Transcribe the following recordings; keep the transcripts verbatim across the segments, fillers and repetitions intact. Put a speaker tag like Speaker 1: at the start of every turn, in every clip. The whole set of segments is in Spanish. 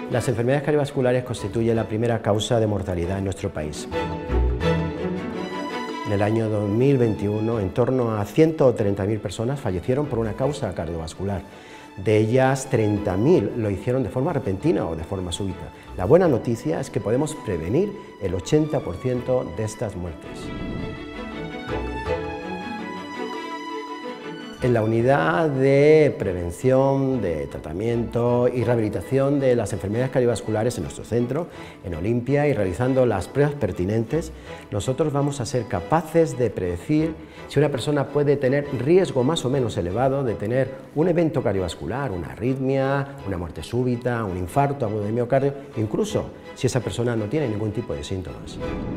Speaker 1: Las enfermedades cardiovasculares constituyen la primera causa de mortalidad en nuestro país. En el año dos mil veintiuno, en torno a ciento treinta mil personas fallecieron por una causa cardiovascular. De ellas, treinta mil lo hicieron de forma repentina o de forma súbita. La buena noticia es que podemos prevenir el ochenta por ciento de estas muertes. En la unidad de prevención, de tratamiento y rehabilitación de las enfermedades cardiovasculares en nuestro centro, en Olimpia, y realizando las pruebas pertinentes, nosotros vamos a ser capaces de predecir si una persona puede tener riesgo más o menos elevado de tener un evento cardiovascular, una arritmia, una muerte súbita, un infarto agudo de miocardio, incluso si esa persona no tiene ningún tipo de síntomas.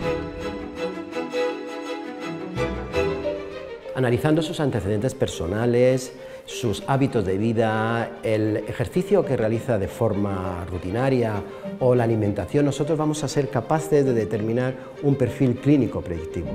Speaker 1: Analizando sus antecedentes personales, sus hábitos de vida, el ejercicio que realiza de forma rutinaria o la alimentación, nosotros vamos a ser capaces de determinar un perfil clínico predictivo.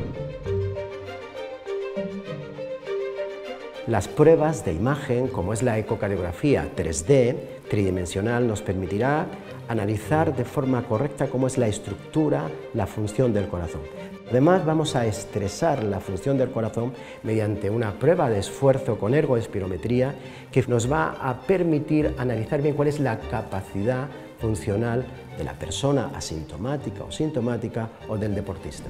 Speaker 1: Las pruebas de imagen, como es la ecocardiografía tres D, tridimensional, nos permitirá analizar de forma correcta cómo es la estructura, la función del corazón. Además, vamos a estresar la función del corazón mediante una prueba de esfuerzo con ergoespirometría que nos va a permitir analizar bien cuál es la capacidad funcional de la persona asintomática o sintomática o del deportista.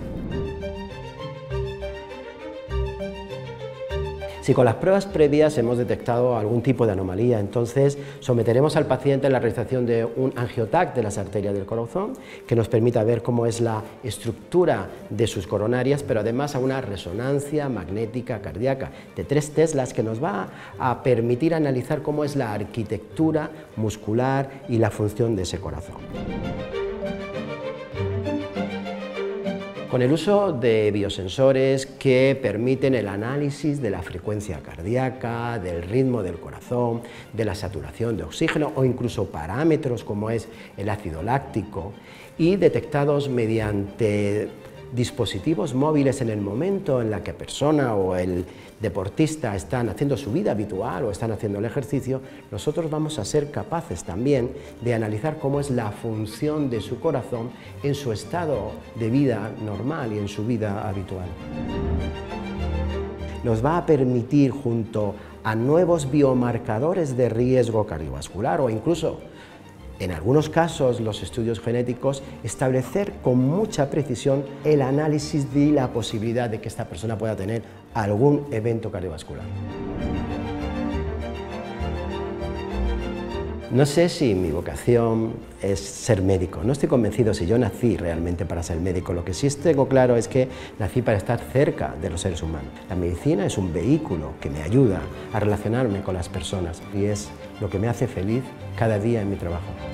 Speaker 1: Si con las pruebas previas hemos detectado algún tipo de anomalía, entonces someteremos al paciente a la realización de un angiotac de las arterias del corazón, que nos permita ver cómo es la estructura de sus coronarias, pero además a una resonancia magnética cardíaca de tres teslas que nos va a permitir analizar cómo es la arquitectura muscular y la función de ese corazón. Con el uso de biosensores que permiten el análisis de la frecuencia cardíaca, del ritmo del corazón, de la saturación de oxígeno o incluso parámetros como es el ácido láctico, y detectados mediante dispositivos móviles en el momento en la que la persona o el deportista están haciendo su vida habitual o están haciendo el ejercicio, nosotros vamos a ser capaces también de analizar cómo es la función de su corazón en su estado de vida normal y en su vida habitual. Nos va a permitir, junto a nuevos biomarcadores de riesgo cardiovascular o incluso en algunos casos, los estudios genéticos, establecer con mucha precisión el análisis de la posibilidad de que esta persona pueda tener algún evento cardiovascular. No sé si mi vocación es ser médico, no estoy convencido si yo nací realmente para ser médico. Lo que sí tengo claro es que nací para estar cerca de los seres humanos. La medicina es un vehículo que me ayuda a relacionarme con las personas y es lo que me hace feliz cada día en mi trabajo.